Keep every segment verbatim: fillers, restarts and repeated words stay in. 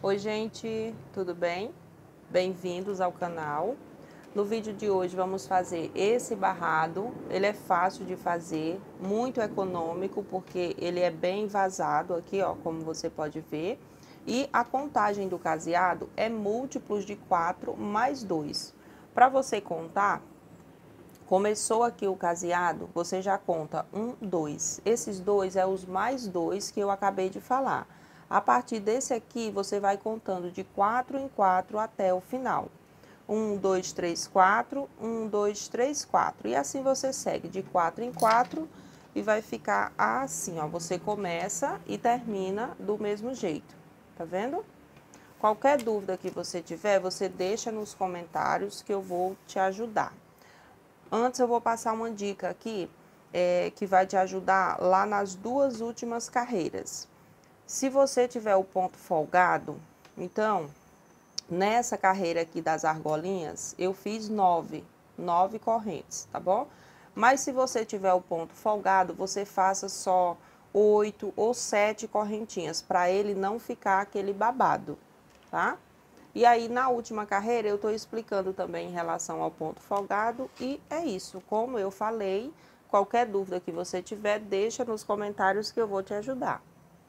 Oi gente, tudo bem? Bem-vindos ao canal. No vídeo de hoje vamos fazer esse barrado. Ele é fácil de fazer, muito econômico, porque ele é bem vazado aqui, ó, como você pode ver. E a contagem do caseado é múltiplos de quatro mais dois. Para você contar, começou aqui o caseado, você já conta um, dois. Esses dois é os mais dois que eu acabei de falar. A partir desse aqui, você vai contando de quatro em quatro até o final. um, dois, três, quatro, um, dois, três, quatro. E assim você segue de quatro em quatro e vai ficar assim, ó. Você começa e termina do mesmo jeito, tá vendo? Qualquer dúvida que você tiver, você deixa nos comentários que eu vou te ajudar. Antes eu vou passar uma dica aqui é, que vai te ajudar lá nas duas últimas carreiras. Se você tiver o ponto folgado, então, nessa carreira aqui das argolinhas, eu fiz nove, nove correntes, tá bom? Mas se você tiver o ponto folgado, você faça só oito ou sete correntinhas, para ele não ficar aquele babado, tá? E aí, na última carreira, eu estou explicando também em relação ao ponto folgado. E é isso, como eu falei, qualquer dúvida que você tiver, deixa nos comentários que eu vou te ajudar.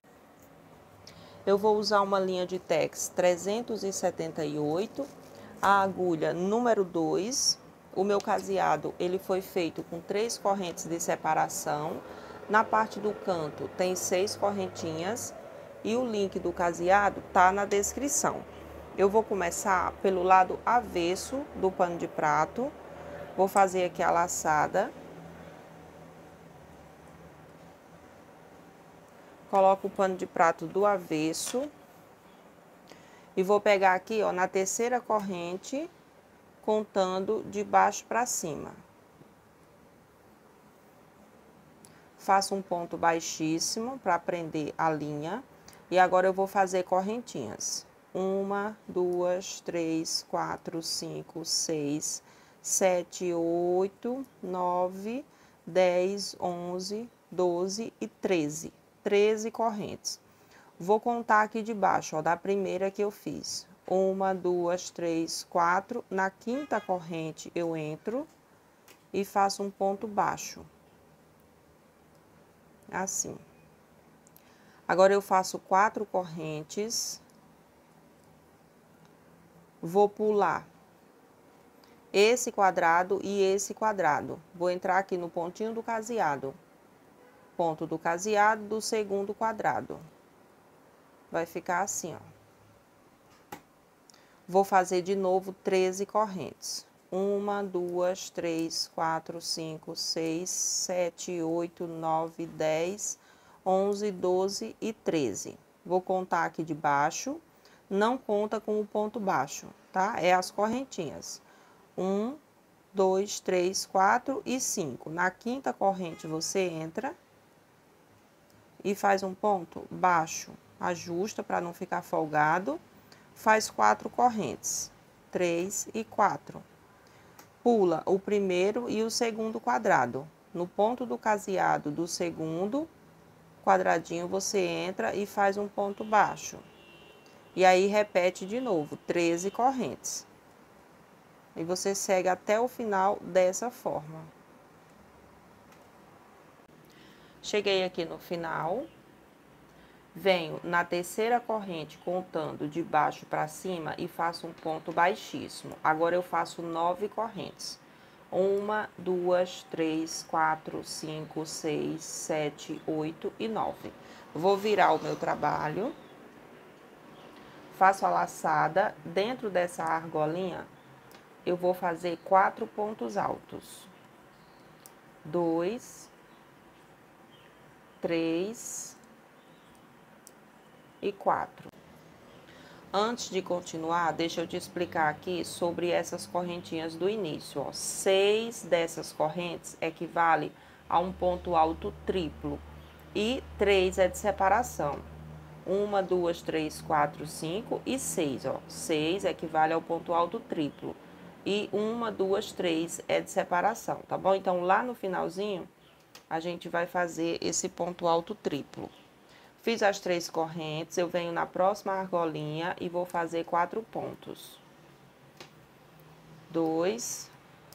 Eu vou usar uma linha de tex trezentos e setenta e oito, a agulha número dois. O meu caseado, ele foi feito com três correntes de separação. Na parte do canto tem seis correntinhas e o link do caseado tá na descrição. Eu vou começar pelo lado avesso do pano de prato. Vou fazer aqui a laçada. Coloco o pano de prato do avesso. E vou pegar aqui, ó, na terceira corrente, contando de baixo para cima. Faço um ponto baixíssimo para prender a linha. E agora eu vou fazer correntinhas. Uma, duas, três, quatro, cinco, seis, sete, oito, nove, dez, onze, doze e treze. treze correntes. Vou contar aqui de baixo, ó, da primeira que eu fiz. Uma, duas, três, quatro. Na quinta corrente eu entro e faço um ponto baixo. Assim. Agora eu faço quatro correntes. Vou pular esse quadrado e esse quadrado. Vou entrar aqui no pontinho do caseado. Ponto do caseado do segundo quadrado. Vai ficar assim, ó. Vou fazer de novo treze correntes. Uma, duas, três, quatro, cinco, seis, sete, oito, nove, dez, onze, doze e treze. Vou contar aqui de baixo. Não conta com o ponto baixo, tá? É as correntinhas. Um, dois, três, quatro e cinco. Na quinta corrente você entra e faz um ponto baixo. Ajusta para não ficar folgado. Faz quatro correntes. Três e quatro. Pula o primeiro e o segundo quadrado. No ponto do caseado do segundo quadradinho você entra e faz um ponto baixo. E aí, repete de novo, treze correntes. E você segue até o final dessa forma. Cheguei aqui no final. Venho na terceira corrente, contando de baixo para cima e faço um ponto baixíssimo. Agora, eu faço nove correntes. Uma, duas, três, quatro, cinco, seis, sete, oito e nove. Vou virar o meu trabalho. Faço a laçada, dentro dessa argolinha, eu vou fazer quatro pontos altos. Dois, três e quatro. Antes de continuar, deixa eu te explicar aqui sobre essas correntinhas do início, ó. Seis dessas correntes equivale a um ponto alto triplo e três é de separação. Uma, duas, três, quatro, cinco e seis, ó. Seis equivale ao ponto alto triplo. E uma, duas, três é de separação, tá bom? Então, lá no finalzinho, a gente vai fazer esse ponto alto triplo. Fiz as três correntes, eu venho na próxima argolinha e vou fazer quatro pontos. Dois,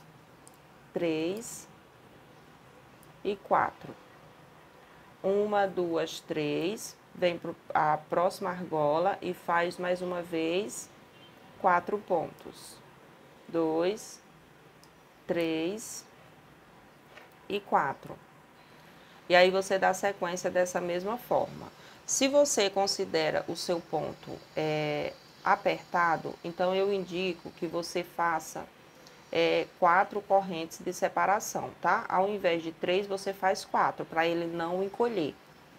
três e quatro. Uma, duas, três, vem para a próxima argola e faz mais uma vez quatro pontos. Dois, três e quatro. E aí você dá sequência dessa mesma forma. Se você considera o seu ponto é, apertado, então eu indico que você faça é, quatro correntes de separação, tá? Ao invés de três, você faz quatro, para ele não encolher.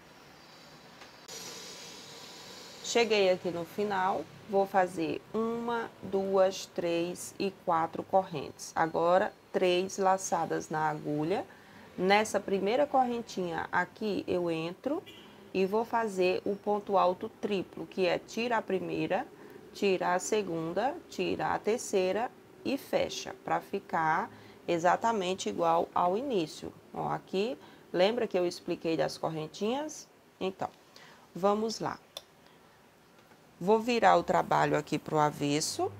Cheguei aqui no final, vou fazer uma, duas, três e quatro correntes. Agora, três laçadas na agulha. Nessa primeira correntinha aqui, eu entro e vou fazer o ponto alto triplo, que é tira a primeira, tira a segunda, tira a terceira e fecha, para ficar exatamente igual ao início. Ó, aqui, lembra que eu expliquei das correntinhas? Então, vamos lá. Vou virar o trabalho aqui para o avesso.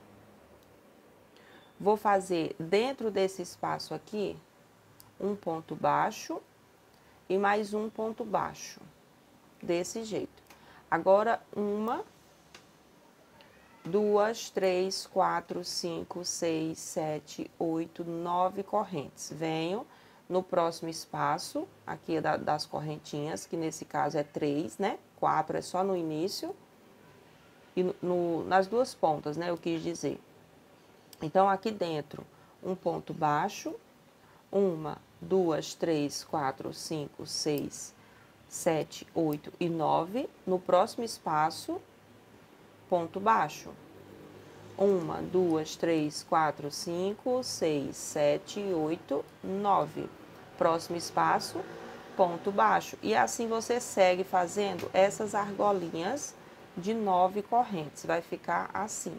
Vou fazer dentro desse espaço aqui um ponto baixo e mais um ponto baixo, desse jeito. Agora, uma, duas, três, quatro, cinco, seis, sete, oito, nove correntes. Venho no próximo espaço, aqui das correntinhas, que nesse caso é três, né? Quatro é só no início. E no, no, nas duas pontas, né, eu quis dizer. Então, aqui dentro, um ponto baixo, uma, duas, três, quatro, cinco, seis, sete, oito e nove. No próximo espaço, ponto baixo. Uma, duas, três, quatro, cinco, seis, sete, oito, nove. Próximo espaço, ponto baixo. E assim você segue fazendo essas argolinhas de nove correntes, vai ficar assim.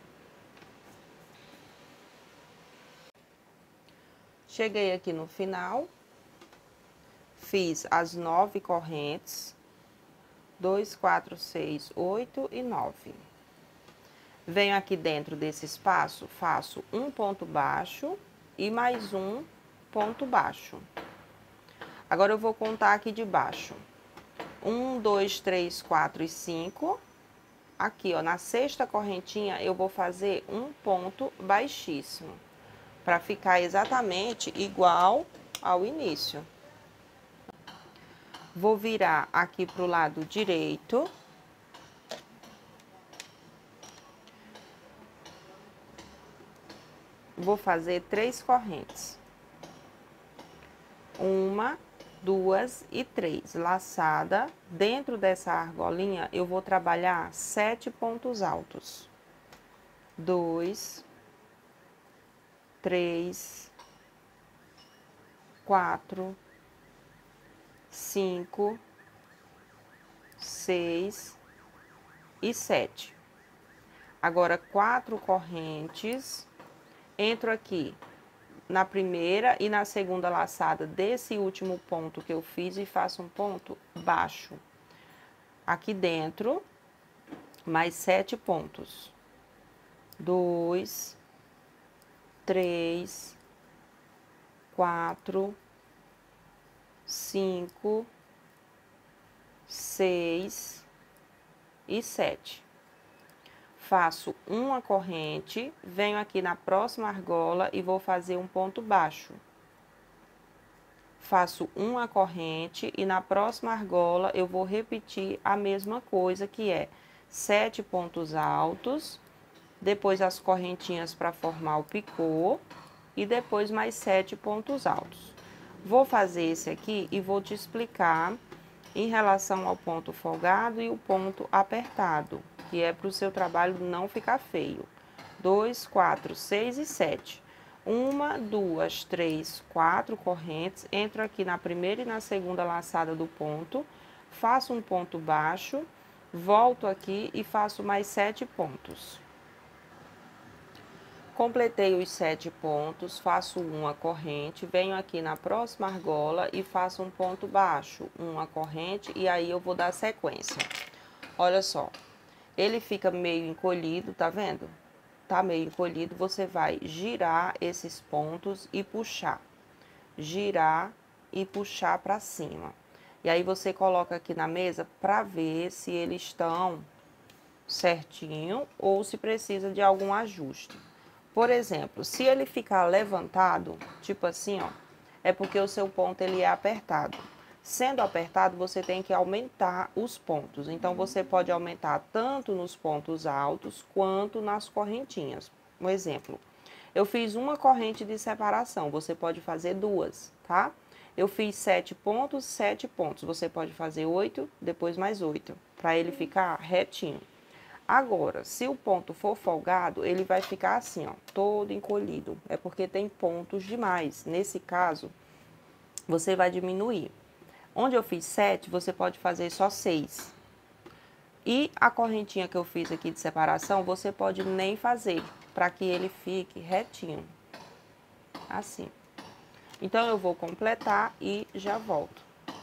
Cheguei aqui no final, fiz as nove correntes, dois, quatro, seis, oito e nove. Venho aqui dentro desse espaço, faço um ponto baixo e mais um ponto baixo. Agora eu vou contar aqui de baixo. Um, dois, três, quatro e cinco. Aqui, ó, na sexta correntinha, eu vou fazer um ponto baixíssimo, para ficar exatamente igual ao início. Vou virar aqui pro lado direito. Vou fazer três correntes. Uma, duas e três. Laçada. Dentro dessa argolinha, eu vou trabalhar sete pontos altos. Dois, três, quatro, cinco, seis e sete. Agora, quatro correntes. Entro aqui na primeira e na segunda laçada desse último ponto que eu fiz e faço um ponto baixo. Aqui dentro, mais sete pontos. Dois, três, quatro, cinco, seis e sete. Faço uma corrente, venho aqui na próxima argola e vou fazer um ponto baixo. Faço uma corrente e na próxima argola eu vou repetir a mesma coisa, que é sete pontos altos, depois as correntinhas para formar o picô e depois mais sete pontos altos. Vou fazer esse aqui e vou te explicar em relação ao ponto folgado e o ponto apertado, que é para o seu trabalho não ficar feio. Dois, quatro, seis e sete. Uma, duas, três, quatro correntes. Entro aqui na primeira e na segunda laçada do ponto. Faço um ponto baixo. Volto aqui e faço mais sete pontos. Completei os sete pontos, faço uma corrente, venho aqui na próxima argola e faço um ponto baixo, uma corrente, e aí eu vou dar sequência. Olha só, ele fica meio encolhido, tá vendo? Tá meio encolhido, você vai girar esses pontos e puxar. Girar e puxar para cima. E aí você coloca aqui na mesa para ver se eles estão certinho ou se precisa de algum ajuste. Por exemplo, se ele ficar levantado, tipo assim, ó, é porque o seu ponto ele é apertado. Sendo apertado, você tem que aumentar os pontos. Então, você pode aumentar tanto nos pontos altos quanto nas correntinhas. Um exemplo, eu fiz uma corrente de separação, você pode fazer duas, tá? Eu fiz sete pontos, sete pontos. Você pode fazer oito, depois mais oito, para ele ficar retinho. Agora, se o ponto for folgado, ele vai ficar assim, ó, todo encolhido. É porque tem pontos demais. Nesse caso, você vai diminuir. Onde eu fiz sete, você pode fazer só seis. E a correntinha que eu fiz aqui de separação, você pode nem fazer, para que ele fique retinho. Assim. Então, eu vou completar e já volto.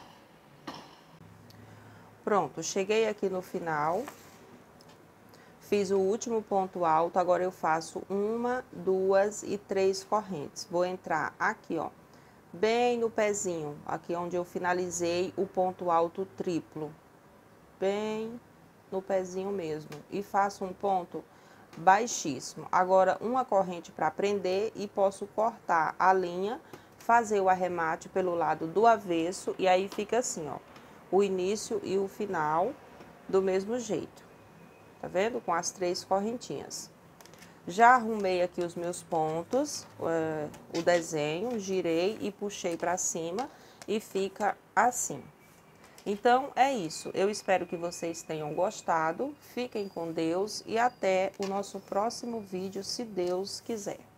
Pronto, cheguei aqui no final. Fiz o último ponto alto, agora eu faço uma, duas e três correntes. Vou entrar aqui, ó, bem no pezinho, aqui onde eu finalizei o ponto alto triplo. Bem no pezinho mesmo. E faço um ponto baixíssimo. Agora, uma corrente para prender e posso cortar a linha, fazer o arremate pelo lado do avesso e aí fica assim, ó, o início e o final do mesmo jeito. Tá vendo? Com as três correntinhas. Já arrumei aqui os meus pontos, é, o desenho, girei e puxei para cima e fica assim. Então, é isso. Eu espero que vocês tenham gostado. Fiquem com Deus e até o nosso próximo vídeo, se Deus quiser.